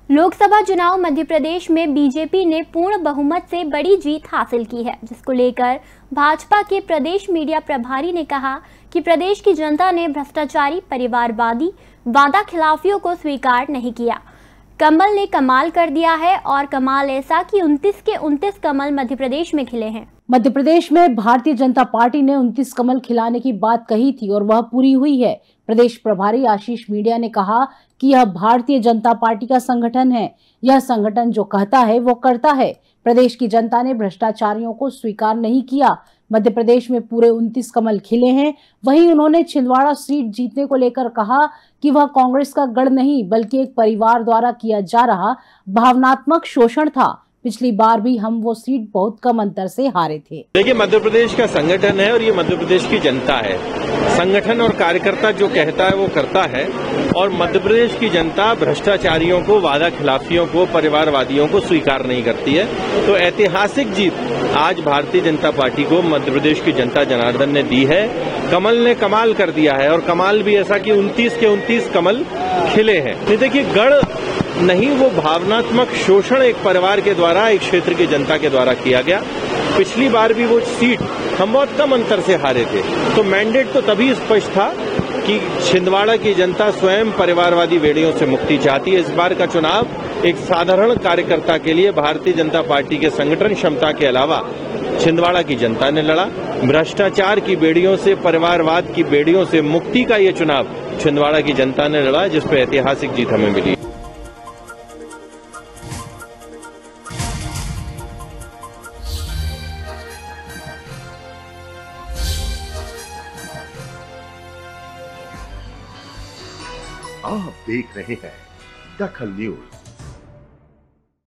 लोकसभा चुनाव मध्य प्रदेश में बीजेपी ने पूर्ण बहुमत से बड़ी जीत हासिल की है, जिसको लेकर भाजपा के प्रदेश मीडिया प्रभारी ने कहा कि प्रदेश की जनता ने भ्रष्टाचारी, परिवारवादी, वादा खिलाफियों को स्वीकार नहीं किया। कमल ने कमाल कर दिया है और कमाल ऐसा कि 29 के 29 कमल मध्य प्रदेश में खिले हैं। मध्य प्रदेश में भारतीय जनता पार्टी ने 29 कमल खिलाने की बात कही थी और वह पूरी हुई है। प्रदेश प्रभारी आशीष मीडिया ने कहा कि यह भारतीय जनता पार्टी का संगठन है। यह संगठन जो कहता है वो करता है। प्रदेश की जनता ने भ्रष्टाचारियों को स्वीकार नहीं किया। मध्य प्रदेश में पूरे 29 कमल खिले हैं। वहीं उन्होंने छिंदवाड़ा सीट जीतने को लेकर कहा कि वह कांग्रेस का गढ़ नहीं बल्कि एक परिवार द्वारा किया जा रहा भावनात्मक शोषण था। पिछली बार भी हम वो सीट बहुत कम अंतर से हारे थे। देखिए, मध्य प्रदेश का संगठन है और ये मध्य प्रदेश की जनता है। संगठन और कार्यकर्ता जो कहता है वो करता है और मध्य प्रदेश की जनता भ्रष्टाचारियों को, वादा खिलाफियों को, परिवारवादियों को स्वीकार नहीं करती है। तो ऐतिहासिक जीत आज भारतीय जनता पार्टी को मध्य प्रदेश की जनता जनार्दन ने दी है। कमल ने कमाल कर दिया है और कमाल भी ऐसा कि 29 के 29 कमल खिले हैं। देखिए, गढ़ नहीं, वो भावनात्मक शोषण एक परिवार के द्वारा, एक क्षेत्र की जनता के द्वारा किया गया। पिछली बार भी वो सीट हम बहुत कम अंतर से हारे थे। तो मैंडेट तो तभी स्पष्ट था कि छिंदवाड़ा की जनता स्वयं परिवारवादी बेड़ियों से मुक्ति चाहती है। इस बार का चुनाव एक साधारण कार्यकर्ता के लिए भारतीय जनता पार्टी के संगठन क्षमता के अलावा छिंदवाड़ा की जनता ने लड़ा। भ्रष्टाचार की बेड़ियों से, परिवारवाद की बेड़ियों से मुक्ति का ये चुनाव छिंदवाड़ा की जनता ने लड़ा, जिस पर ऐतिहासिक जीत हमें मिली। आप देख रहे हैं दखल न्यूज।